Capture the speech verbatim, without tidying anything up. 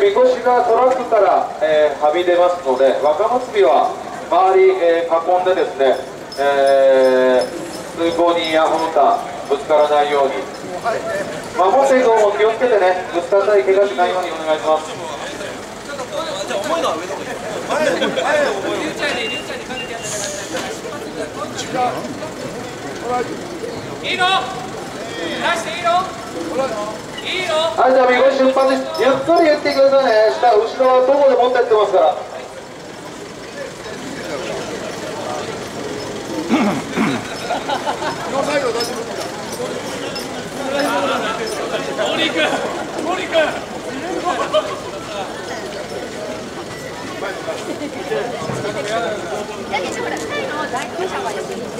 みこしがトラックから、えー、はみ出ますので、若結びは周り、えー、囲んでですね、えー、通行人やその他ぶつからないように守っていく方も気をつけてね、ぶつかったり怪我しないようにお願いします。 じゃあ重いのは上の方で。いいの？出していいの？いいの？ はい、じゃあみこし出発です。ゆっくり言ってくださいね。下後ろはどこで持ってってますから。 両サイド大丈夫ですか？森君、森君。 だけどほら、タイの大統領は